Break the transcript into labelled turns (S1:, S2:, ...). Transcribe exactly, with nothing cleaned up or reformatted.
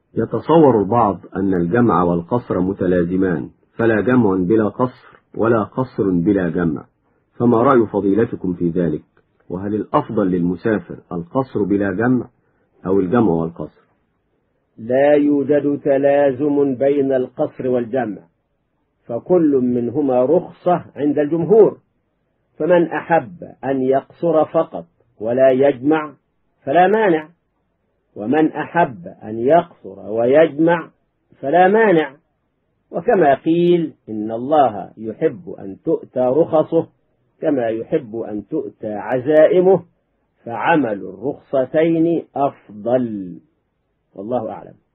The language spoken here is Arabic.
S1: يتصور البعض أن الجمع والقصر متلازمان، فلا جمع بلا قصر ولا قصر بلا جمع، فما رأي فضيلتكم في ذلك؟ وهل الأفضل للمسافر القصر بلا جمع أو الجمع والقصر؟
S2: لا يوجد تلازم بين القصر والجمع، فكل منهما رخصة عند الجمهور، فمن أحب أن يقصر فقط ولا يجمع فلا مانع، ومن أحب أن يقصر ويجمع فلا مانع. وكما قيل إن الله يحب أن تؤتى رخصه كما يحب أن تؤتى عزائمه، فعمل الرخصتين أفضل، والله أعلم.